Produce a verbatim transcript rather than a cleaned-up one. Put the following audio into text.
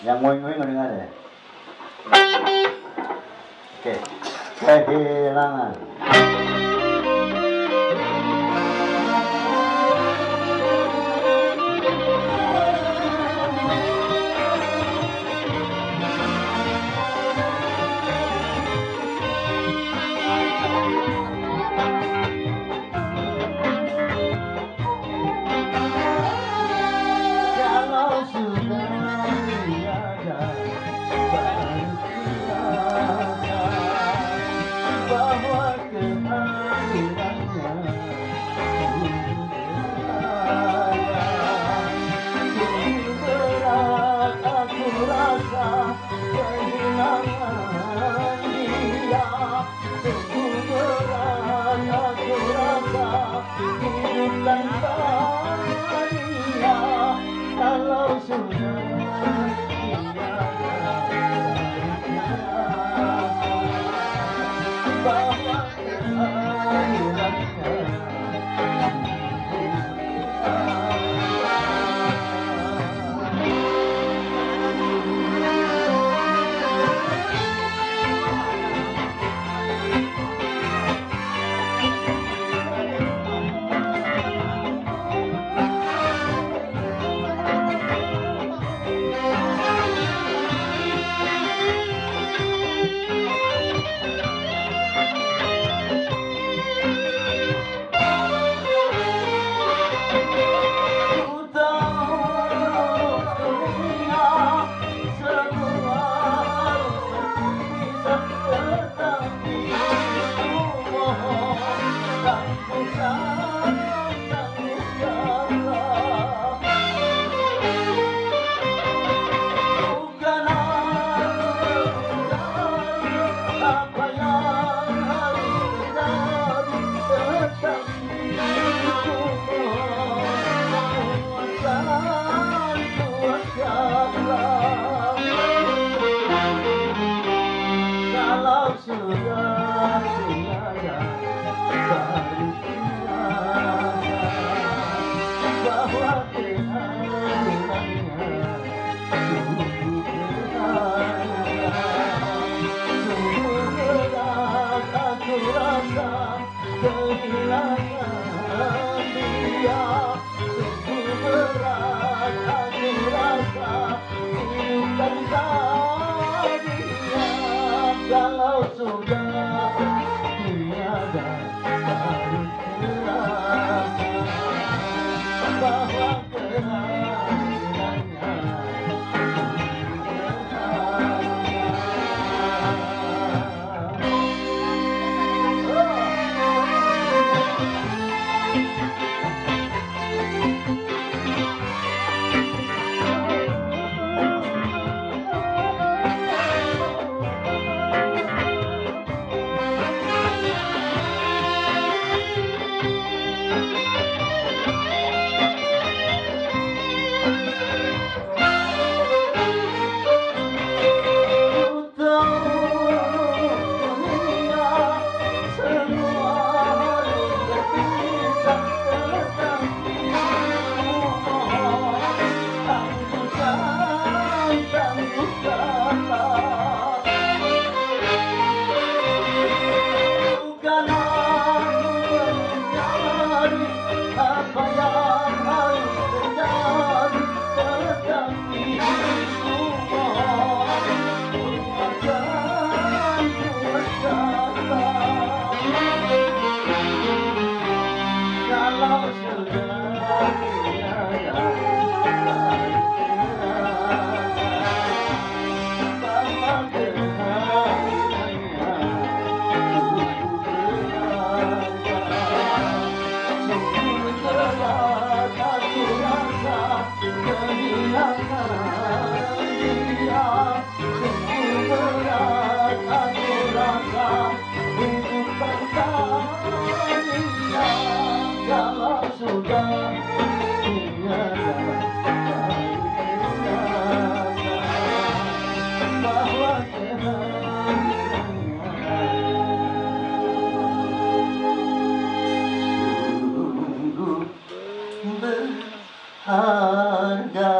Yang ngoing-ngoing nggak dengar ya? Oke, kehilangan. Kalau sudah bahwa keakhirannya kalau sudah tiada baru dirasa bahwa keakhirannya sungguh berbahaya. Sungguh berat aku rasa kehilangan dia. Sungguh berat aku rasa hidup tanpa dia. Kalau sudah tiada baru terasa bahwa kehadirannya kalau sudah tiada bahwa kehadirannya sungguh berat aku rasa kehilangan dia. Sungguh berat aku rasa hidup tanpa dia. Kalau sudah tiada bahwa kehadirannya sungguh berharga.